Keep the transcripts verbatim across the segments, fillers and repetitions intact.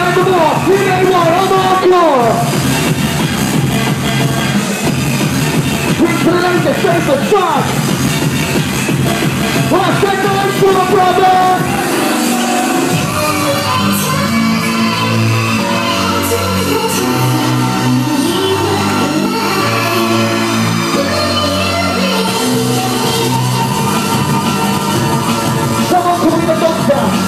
forevermore. You may want on hardcore. Bring to the laser, stay for start. Well, take the lights for my brother. Someone call me the doctor.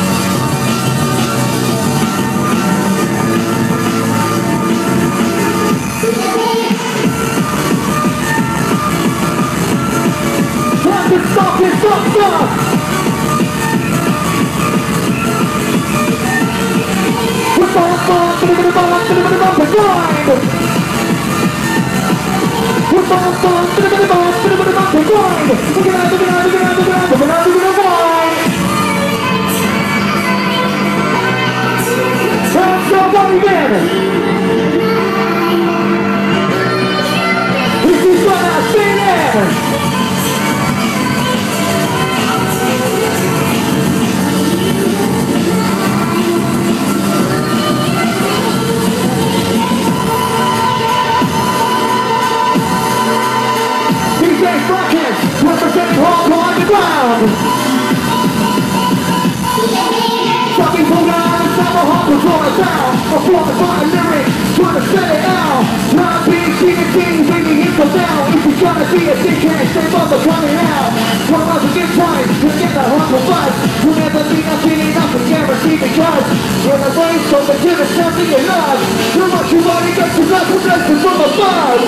Stop it, stop, stop! We're going on, we're going on, we're going on, we're going! We're going on, we're going on, we're going on, we're going! We're going on, we're going on, we're going on, we're going on, we're going on, we're going on! Let's go, buddy, man! This is what I see there! Fracus, representing hardcore underground. Fucking pull down and stop a hardcore draw it down. I'm falling by the lyrics, trying to set it out. Not being T N T, bringing it go down. If you're trying to be a dickhead, stay bother coming out. One of us against time, to get that hardcore buzz. You'll never be nothing enough and guaranteed because when the rain's over to the something you love. Too much you already get to love with blessings from above.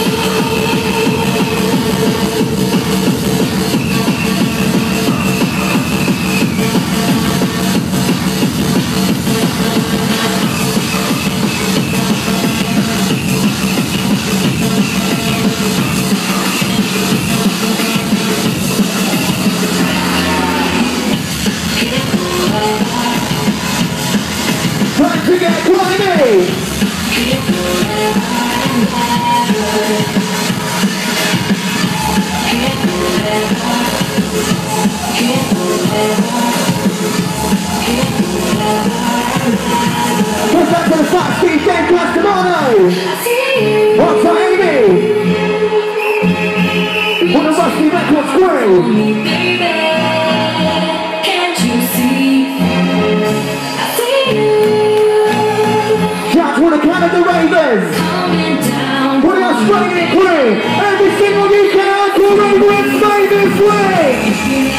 Time to get grimy! Goes back to the start, D J Castamano! What's that, Amy? On the rusty record screen! Baby, can't you see? I see you! Shout to the Canada Ravens! What are you straight in clean? Every single U K hardcore Ravens made this way!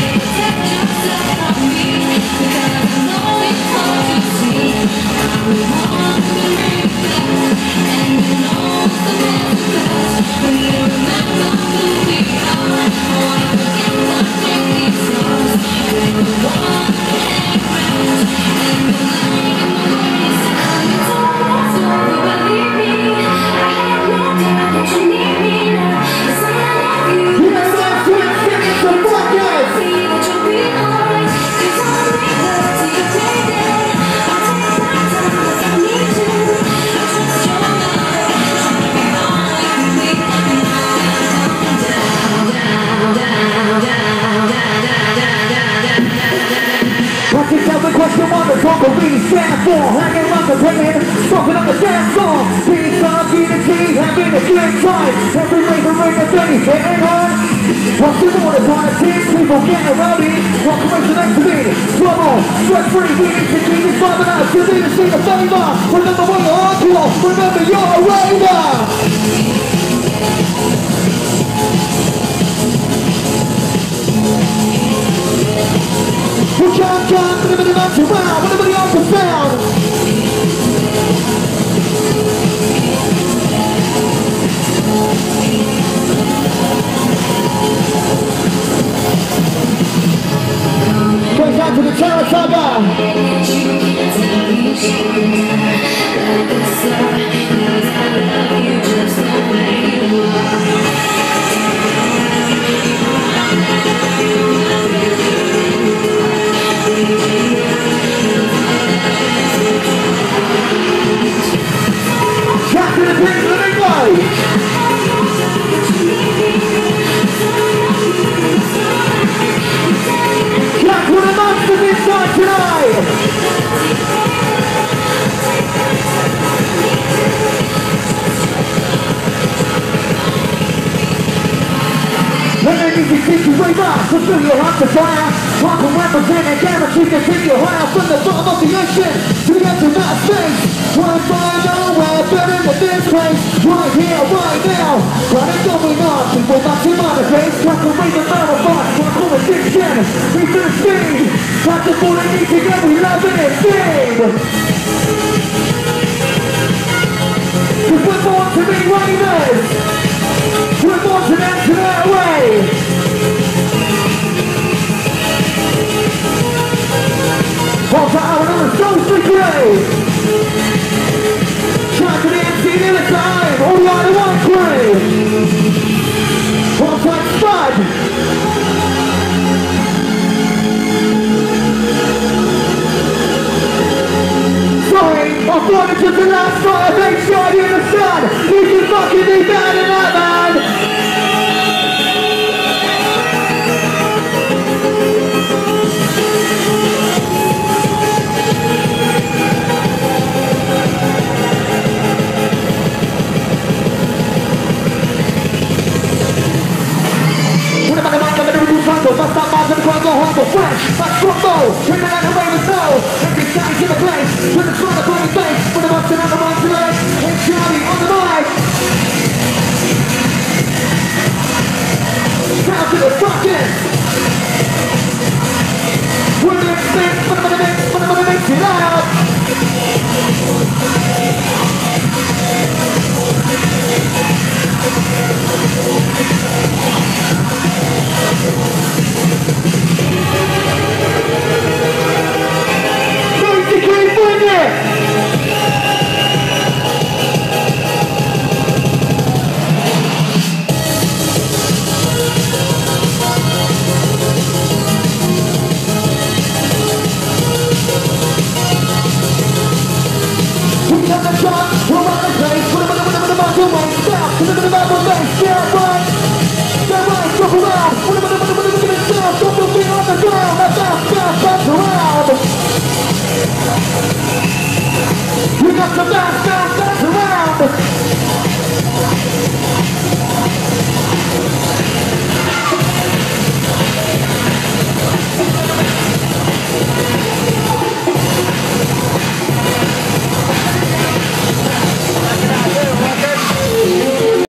Question one, the talk of we stand for. Hanging around the pavement, smoking on the dance floor. Peace, love, unity, having a good time. Every raver ring a dirty getting on. What's the water politics? People getting rowdy. What comes the next to me? Trouble, stress free, we need to keep this vibe out. You need to see the favour. Remember when you're hardcore, remember you're a raver. We can't come, anybody runs around, anybody else is found. Goes out to the Terror Saga. We'll be right back. we must fulfill your heart desire. I can represent and guarantee to take you higher from the bottom of the ocean to the edge of that space. Won't find nowhere better than this place. Right here, right now. But it's going on. People back in my face. I can read the marathon. We're full addiction. We feel the speed. That's the full need to get. We love it and sing. Cause we're born to be ravers. We're born to dance in that way. All power on the social grave. Trying to the M C near the time. All right, I want grave. One time spud. Sorry, I thought it was the last night of H T I D in the sun. You can fucking be better than that, man. Bust up bars and the crowd go home for fresh. Back from low, bring it out the way with no. Every time in the place, with the front of the face, with the bustin' on the mic today. It's Johnny on the mic. Down to the Fracus. We're the next mix, put them in the mix, put them in the mix, it loud. We're on the place, we're on the place, we're on the place, we're on the place,